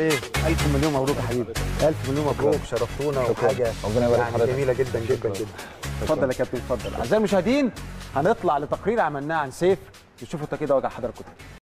ايه؟ الف مليون مبروك يا حبيبي، الف مليون مبروك، شرفتونا وحاجه يعني جميله جدا جدا جدا. اتفضل يا كابتن اتفضل. اعزائي المشاهدين هنطلع لتقرير عملناه عن سيف، تشوفوا كده وجه حضراتكم.